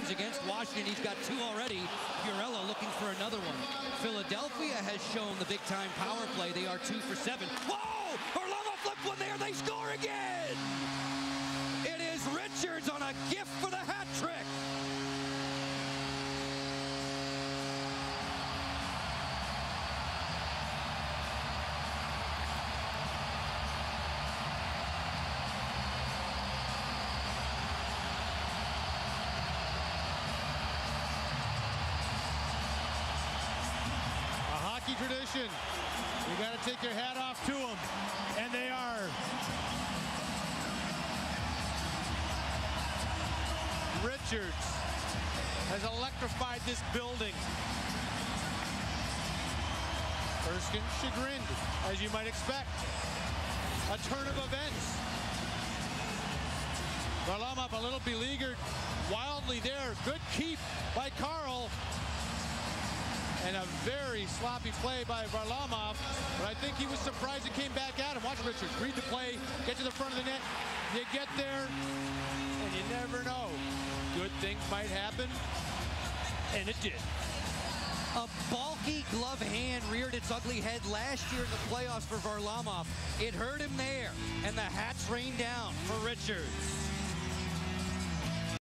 chances against Washington. He's got 2 already. Fiorello looking for another one. Philadelphia has shown the big-time power play. They are 2 for 7. Whoa! Varlamov flipped one there. They score again! It is Richards on a gift for the hat trick. Tradition. You got to take your hat off to them, and they are. Richards has electrified this building. Erskine chagrined, as you might expect. A turn of events. Varlamov a little beleaguered, wildly there. Good keep by Carl. And a very sloppy play by Varlamov, but I think he was surprised it came back at him. Watch Richards, read the play, get to the front of the net. You get there, and you never know. Good things might happen, and it did. A bulky glove hand reared its ugly head last year in the playoffs for Varlamov. It hurt him there, and the hats rained down for Richards.